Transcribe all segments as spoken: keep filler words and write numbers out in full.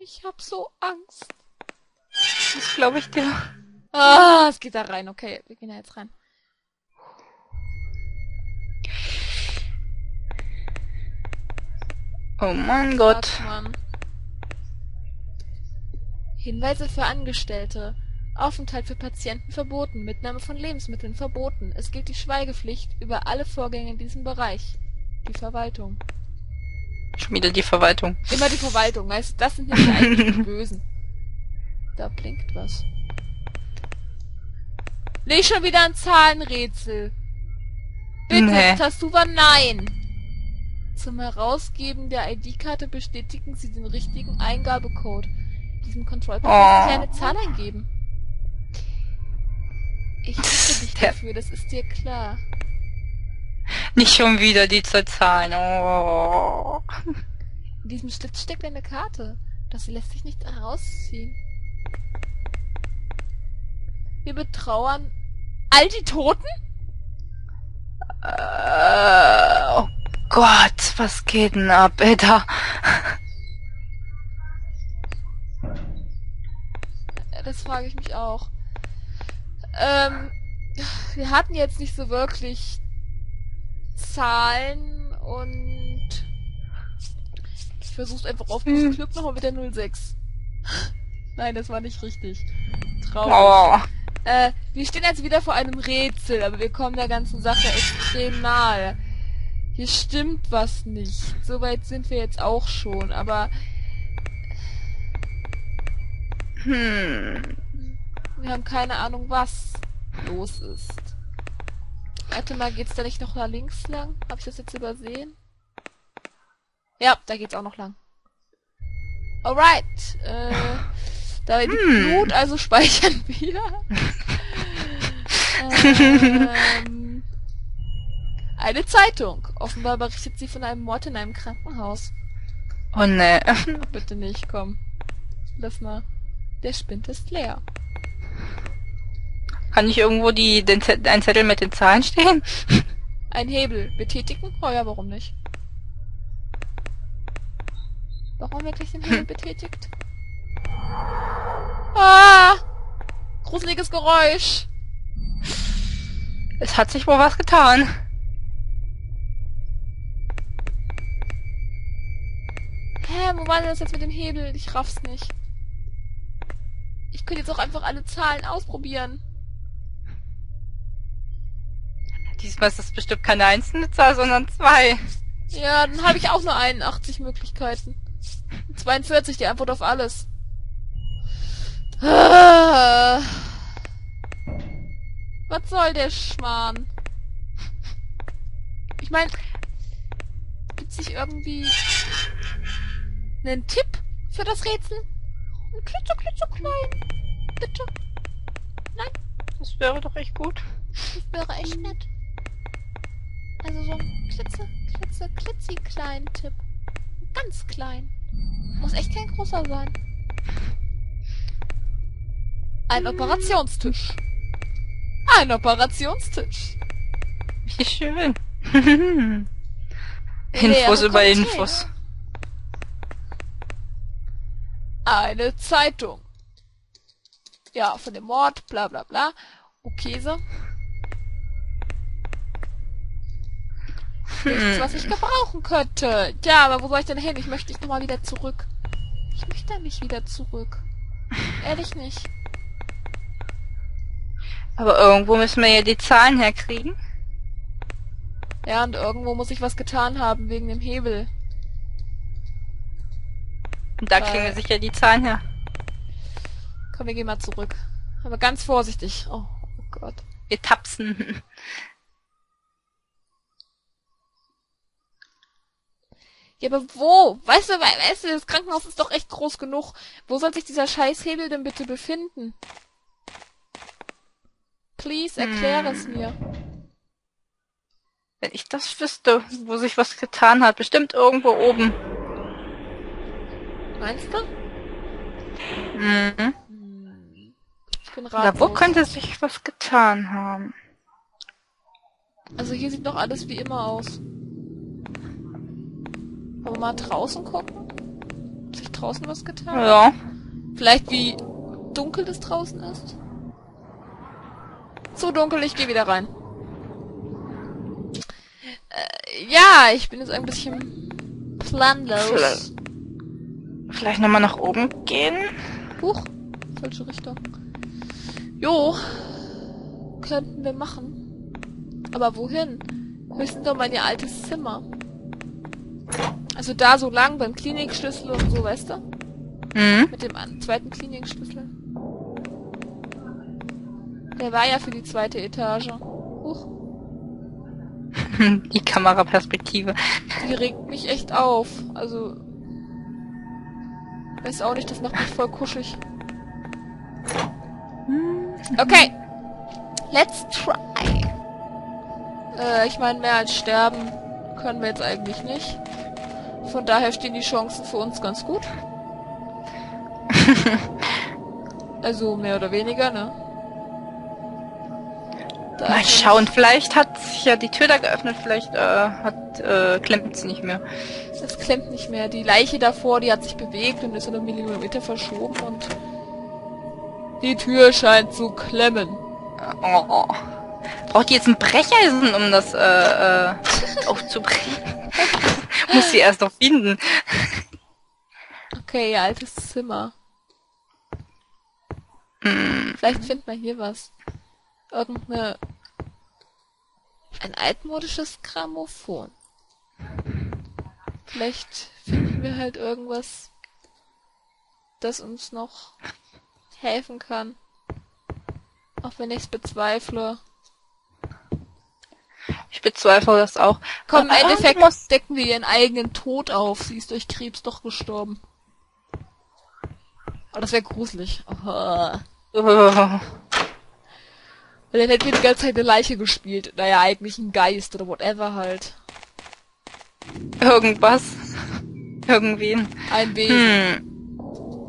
Ich hab so Angst. Das glaube ich dir. Ah, es geht da rein. Okay, wir gehen da jetzt rein. Oh mein Gott. Fuck, Mann. Hinweise für Angestellte. Aufenthalt für Patienten verboten. Mitnahme von Lebensmitteln verboten. Es gilt die Schweigepflicht über alle Vorgänge in diesem Bereich. Die Verwaltung. Schon wieder die Verwaltung. Immer die Verwaltung, weißt du? Das sind nämlich eigentlich die Bösen. Da blinkt was. Nicht schon wieder ein Zahlenrätsel. Bitte, Nee. Tastuva, nein. Zum Herausgeben der I D-Karte bestätigen Sie den richtigen Eingabecode. In diesem Kontrollpunkt Oh. müssen Sie eine Zahl eingeben. Ich bitte dich Der- dafür, das ist dir klar. Nicht schon wieder die zwei Zahlen. Oh. In diesem Schlitz steckt eine Karte. Das lässt sich nicht herausziehen. Wir betrauern all die Toten? Äh, oh Gott, was geht denn ab, Alter? Das frage ich mich auch. Ähm, wir hatten jetzt nicht so wirklich Zahlen und ich versuche einfach auf Hm. Glück nochmal mit der null sechs. Nein, das war nicht richtig. Traurig. Oh. Äh, wir stehen jetzt wieder vor einem Rätsel, aber wir kommen der ganzen Sache extrem nahe. Hier stimmt was nicht. Soweit sind wir jetzt auch schon, aber Hm. wir haben keine Ahnung, was los ist. Warte mal, geht's da nicht noch da links lang? Hab ich das jetzt übersehen? Ja, da geht's auch noch lang. Alright. Äh, da liegt Hm. Blut, also speichern wir. ähm, eine Zeitung. Offenbar berichtet sie von einem Mord in einem Krankenhaus. Oh ne. Bitte nicht, komm. Lass mal. Der Spind ist leer. Kann nicht irgendwo die, den Zettel, ein Zettel mit den Zahlen stehen? Ein Hebel. Betätigen? Oh ja, warum nicht? Warum wirklich den Hebel betätigt? Ah! Gruseliges Geräusch. Es hat sich wohl was getan. Hä, wo war denn das jetzt mit dem Hebel? Ich raff's nicht. Ich könnte jetzt auch einfach alle Zahlen ausprobieren. Diesmal ist das bestimmt keine einzelne Zahl, sondern zwei. Ja, dann habe ich auch nur einundachtzig Möglichkeiten. zweiundvierzig, die Antwort auf alles. Ah. Was soll der Schmarrn? Ich meine, gibt's nicht irgendwie einen Tipp für das Rätsel? Ein klitze, klitze klein. Bitte. Nein, Das wäre doch echt gut. das wäre echt nett. Also so ein klitze, klitze, klitzi kleinen Tipp. Ganz klein. Muss echt kein großer sein. Ein Operationstisch. Ein Operationstisch. Wie schön. Leere Infos über Container. Infos. Eine Zeitung. Ja, von dem Mord, bla bla bla. Okay, so. Nichts, was ich gebrauchen könnte. Ja, aber wo soll ich denn hin? Ich möchte nicht nochmal wieder zurück. Ich möchte da nicht wieder zurück. Ehrlich nicht. Aber irgendwo müssen wir ja die Zahlen herkriegen. Ja, und irgendwo muss ich was getan haben wegen dem Hebel. Und da Weil- kriegen wir sicher die Zahlen her. Komm, wir gehen mal zurück. Aber ganz vorsichtig. Oh, oh Gott. Wir tapsen. Ja, aber wo? Weißt du, we- weißt du, das Krankenhaus ist doch echt groß genug. Wo soll sich dieser Scheißhebel denn bitte befinden? Please, erkläre es mir. Wenn ich das wüsste, wo sich was getan hat. Bestimmt irgendwo oben. Meinst du? Mhm. Hm. Ich bin Oder wo ratlos. könnte sich was getan haben? Also hier sieht doch alles wie immer aus. Wollen wir mal draußen gucken? Hat sich draußen was getan? Ja. Vielleicht wie dunkel es draußen ist? So dunkel, ich gehe wieder rein. Äh, ja, ich bin jetzt ein bisschen planlos. Vielleicht, vielleicht nochmal nach oben gehen? Huch, falsche Richtung. Jo, könnten wir machen. Aber wohin? Höchstens doch mal in ihr altes Zimmer. Also da so lang beim Klinikschlüssel und so, weißt du? Mhm. Mit dem an zweiten Klinikschlüssel. Der war ja für die zweite Etage. Huch, Die Kameraperspektive. die regt mich echt auf. Also, weiß auch nicht, das macht mich voll kuschelig. Okay, let's try. Äh, ich meine, mehr als sterben können wir jetzt eigentlich nicht. Von daher stehen die Chancen für uns ganz gut. Also mehr oder weniger, ne? Da Mal ist schauen, vielleicht hat sich ja die Tür da geöffnet, vielleicht äh, hat äh, klemmt sie nicht mehr. Das klemmt nicht mehr. Die Leiche davor, die hat sich bewegt und ist um einen Millimeter verschoben und die Tür scheint zu klemmen. Oh. Braucht die jetzt ein Brecheisen, um das äh, äh, aufzubrechen? Muss sie erst noch finden. Okay, ihr altes Zimmer. Hm. Vielleicht finden wir hier was. Irgendeine... Ein altmodisches Grammophon. Vielleicht finden wir halt irgendwas, das uns noch helfen kann. Auch wenn ich es bezweifle. Ich bezweifle das auch. Komm, im Aber Endeffekt muss- decken wir ihren eigenen Tod auf. Sie ist durch Krebs doch gestorben. Aber das wäre gruselig. Oh. Oh. Weil dann hätten wir die ganze Zeit eine Leiche gespielt. Naja, eigentlich ein Geist oder whatever halt. Irgendwas. Irgendwen. Ein Wesen. Hm.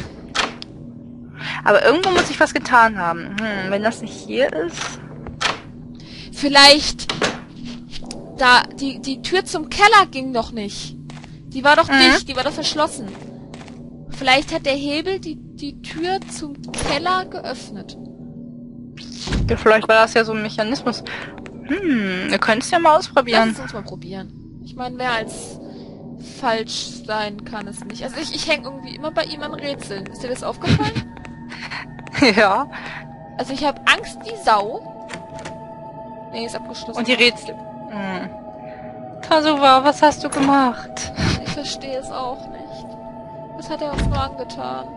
Aber irgendwo muss ich was getan haben. Hm, wenn das nicht hier ist. Vielleicht... Da, die, die Tür zum Keller ging doch nicht. Die war doch Mhm. dicht, die war doch verschlossen. Vielleicht hat der Hebel die, die Tür zum Keller geöffnet. Ja, vielleicht war das ja so ein Mechanismus. Hm, wir können es ja mal Lass ausprobieren. es uns mal probieren. Ich meine, mehr als falsch sein kann es nicht. Also ich, ich hänge irgendwie immer bei ihm an Rätseln. Ist dir das aufgefallen? Ja. Also ich habe Angst wie Sau. Nee, ist abgeschlossen. Und die Rätsel. Hm. Kasuwa, was hast du gemacht? Ich verstehe es auch nicht. Was hat er uns nur angetan?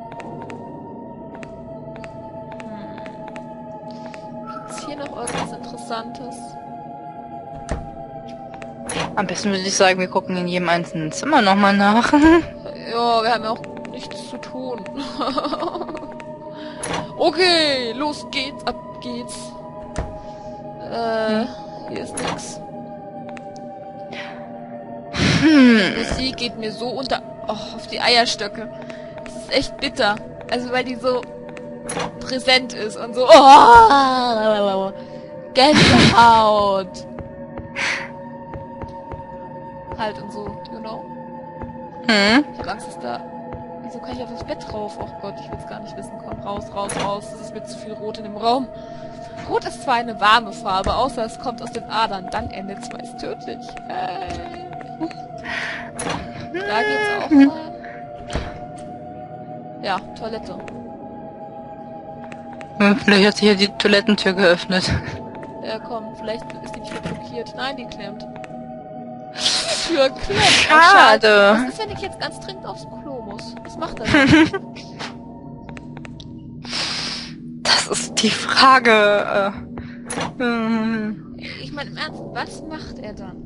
Hm. Gibt's hier noch irgendwas Interessantes? Am besten würde ich sagen, wir gucken in jedem einzelnen Zimmer nochmal nach. Ja, wir haben ja auch nichts zu tun. Okay, los geht's, ab geht's. Äh, hier ist nix. Hm. Die Musik geht mir so unter... Oh, auf die Eierstöcke. Das ist echt bitter. Also, weil die so präsent ist und so... Oh, Gänsehaut. Halt und so, you know. Hm. Ich hab Angst, dass da... Wieso kann ich auf das Bett drauf? Oh Gott, ich will's gar nicht wissen. Komm, raus, raus, raus. Es ist mir zu viel Rot in dem Raum. Rot ist zwar eine warme Farbe, außer es kommt aus den Adern. Dann endet es meist tödlich. Hey. Da geht's auch rein. Ja, Toilette. Hm, vielleicht hat sich ja die Toilettentür geöffnet. Ja, komm, vielleicht ist die Tür blockiert. Nein, die klemmt. Die Tür klemmt. Oh, Schade. Was ist, wenn ich jetzt ganz dringend aufs Klo muss? Was macht er denn? Das ist die Frage. Äh, hm. Ich meine, im Ernst, was macht er dann?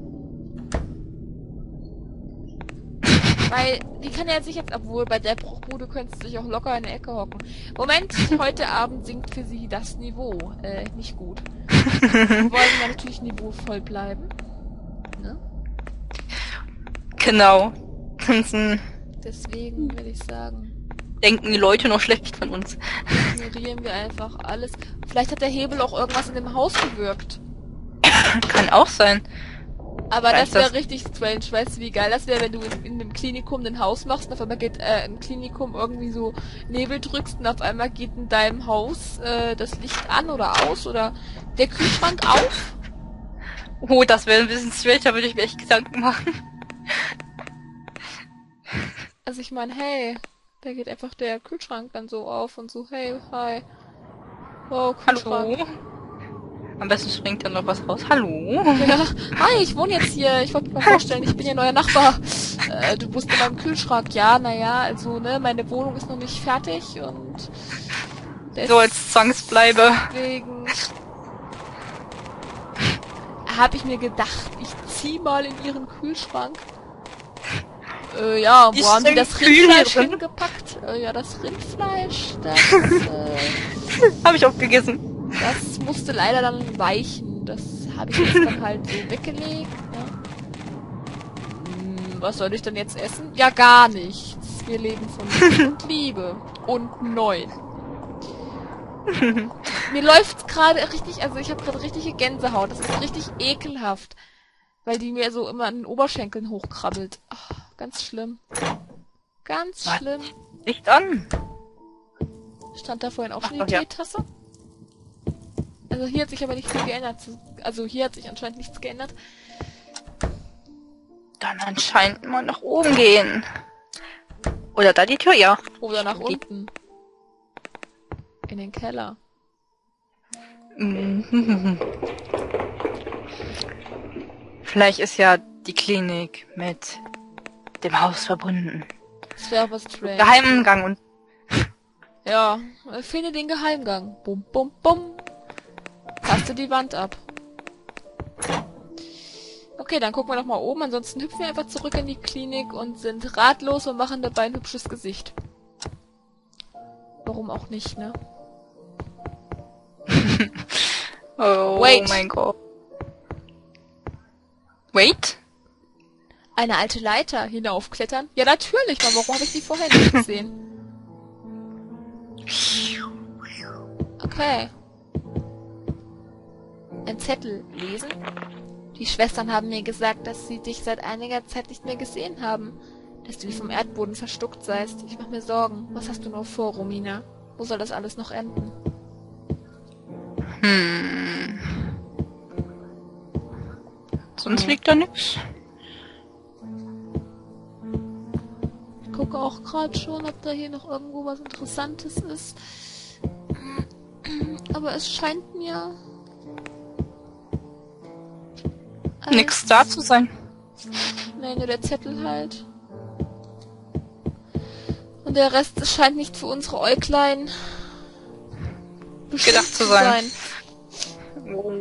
Weil, die kann ja sich jetzt, obwohl bei der Bruchbude könnte sie sich auch locker in der Ecke hocken. Moment, heute Abend sinkt für sie das Niveau. Äh, nicht gut. Wir wollen ja natürlich niveauvoll bleiben. Ne? Genau. Ansonsten Deswegen würde ich sagen, denken die Leute noch schlecht von uns. ignorieren wir einfach alles. Vielleicht hat der Hebel auch irgendwas in dem Haus gewirkt. Kann auch sein. Aber Vielleicht das wäre das- richtig strange, weißt du, wie geil das wäre, wenn du in, in einem Klinikum ein Haus machst und auf einmal geht äh, im Klinikum irgendwie so Nebel drückst und auf einmal geht in deinem Haus äh, das Licht an oder aus oder der Kühlschrank auf. Oh, das wäre ein bisschen strange, da würde ich mir echt Gedanken machen. Also ich meine, hey, da geht einfach der Kühlschrank dann so auf und so, hey, hi. Wow, Kühlschrank. Hallo? Am besten springt dann noch was raus. Hallo? Ja, hi, ich wohne jetzt hier. Ich wollte mir mal vorstellen, ich bin ihr neuer Nachbar. Äh, du bist in meinem Kühlschrank. Ja, naja, also, ne, meine Wohnung ist noch nicht fertig und So als Zwangsbleibe. deswegen habe ich mir gedacht, ich zieh mal in ihren Kühlschrank. Äh, ja, Die wo haben sie sind das kühl hier Rindfleisch drin. hingepackt? Äh, ja, das Rindfleisch, das, äh, Habe ich aufgegessen. das musste leider dann weichen. Das habe ich jetzt dann halt so weggelegt. Ne? Hm, was soll ich denn jetzt essen? Ja, gar nichts. Wir leben von Liebe und Liebe. Und neun. Mir läuft's gerade richtig, also ich habe gerade richtige Gänsehaut. Das ist richtig ekelhaft. Weil die mir so immer an den Oberschenkeln hochkrabbelt. Ach, ganz schlimm. Ganz Was? schlimm. Licht an. Stand da vorhin auch Ach schon doch, die ja. Teetasse? Also hier hat sich aber nicht viel geändert. Also hier hat sich anscheinend nichts geändert. Dann anscheinend mal nach oben gehen. Oder da die Tür, ja. Oder nach Geht. unten. In den Keller. Mhm. Vielleicht ist ja die Klinik mit dem Haus verbunden. Das wäre was strange. Geheimgang und Ja, äh, finde den Geheimgang. Bum, bum, bum. Taste die Wand ab. Okay, dann gucken wir noch mal oben. Ansonsten hüpfen wir einfach zurück in die Klinik und sind ratlos und machen dabei ein hübsches Gesicht. Warum auch nicht, ne? oh Wait. mein Gott. Wait? Eine alte Leiter hinaufklettern? Ja, natürlich. Aber warum habe ich die vorher nicht gesehen? Okay. Ein Zettel lesen? Die Schwestern haben mir gesagt, dass sie dich seit einiger Zeit nicht mehr gesehen haben. Dass du wie vom Erdboden verstuckt seist. Ich mache mir Sorgen. Was hast du nur vor, Romina? Wo soll das alles noch enden? Hm. Sonst Ja. liegt da nichts. Ich gucke auch gerade schon, ob da hier noch irgendwo was Interessantes ist. Aber es scheint mir... als- Nix da zu sein. Nee, nur der Zettel halt. Und der Rest scheint nicht für unsere Äuglein bestimmt Gedacht zu sein. Oh.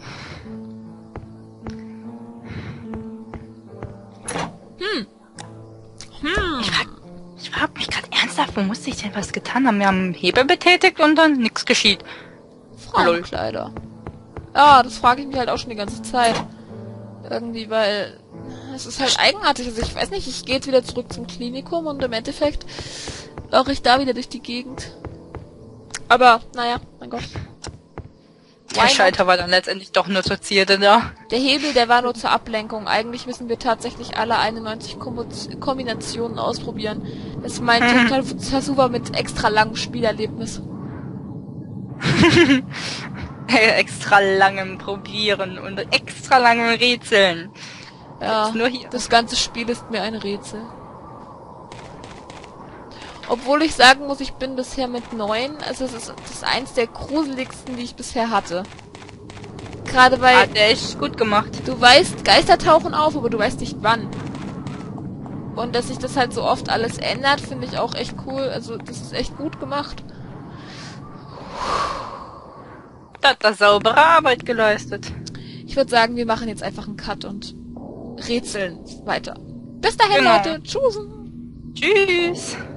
Hm. Hm. Ich frag, ich frag mich gerade ernsthaft, wo musste ich denn was getan haben? Wir haben einen Hebel betätigt und dann nichts geschieht. Frauenkleider. Ja, das frage ich mich halt auch schon die ganze Zeit. Irgendwie, weil es ist halt eigenartig. Also ich weiß nicht, ich gehe jetzt wieder zurück zum Klinikum und im Endeffekt laufe ich da wieder durch die Gegend. Aber, naja, mein Gott. Der Schalter war dann letztendlich doch nur zur Zierde da. Der Hebel, der war nur zur Ablenkung. Eigentlich müssen wir tatsächlich alle einundneunzig Kombo- Kombinationen ausprobieren. Das meint total super mit extra langem Spielerlebnis. Extra langem Probieren und extra langem Rätseln. Ja, Jetzt nur hier. das ganze Spiel ist mir ein Rätsel. Obwohl ich sagen muss, ich bin bisher mit neun, also es ist, das ist eins der gruseligsten, die ich bisher hatte. Gerade weil Hat der echt gut gemacht. du weißt, Geister tauchen auf, aber du weißt nicht wann. Und dass sich das halt so oft alles ändert, finde ich auch echt cool. Also das ist echt gut gemacht. Da hat er saubere Arbeit geleistet. Ich würde sagen, wir machen jetzt einfach einen Cut und rätseln weiter. Bis dahin, Genau. Leute. Tschüss. Tschüss.